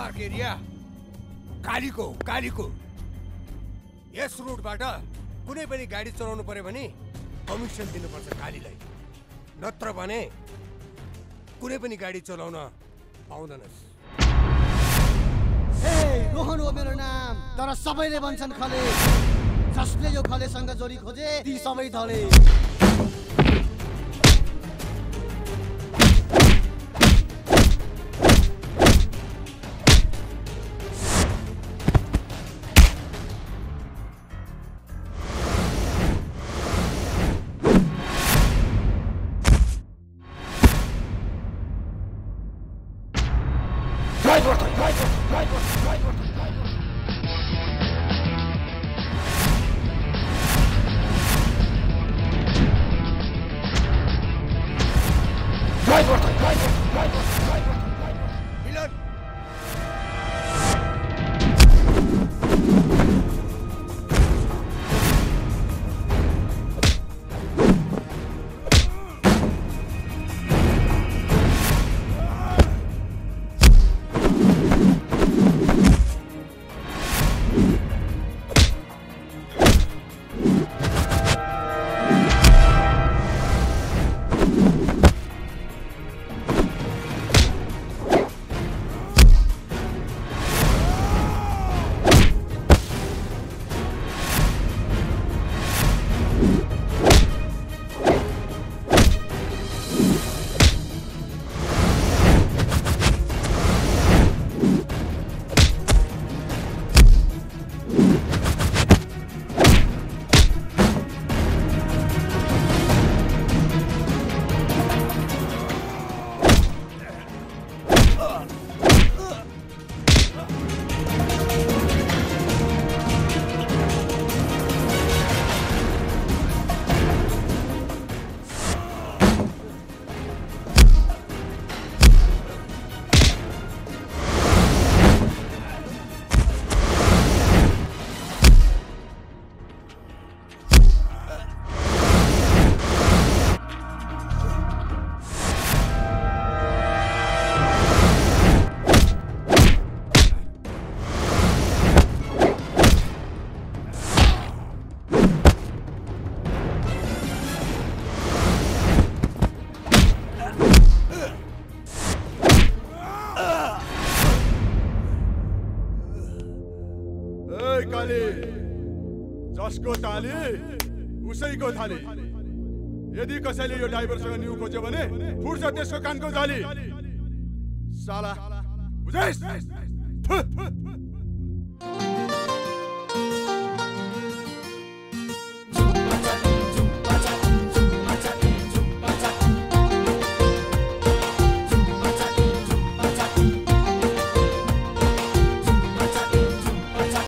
park area कालीको कालीको यस रोडबाट कुनै पनि गाडी चलाउनु पर्यो भने कमिसन दिनुपर्छ कालीलाई नत्र भने कुनै पनि गाडी चलाउन पाउँदैनस् ए रोहन हो मेरो नाम तर सबैले भन्छन् खले जसले यो खलेसँग जोडी खोजे ती सबै धले जसको ताली उसैको थाली यदि कसैले यो ड्राइभरसँग न्यू खोज्यो भने फुट्छ त्यसको कानको जाली साला बुझेस्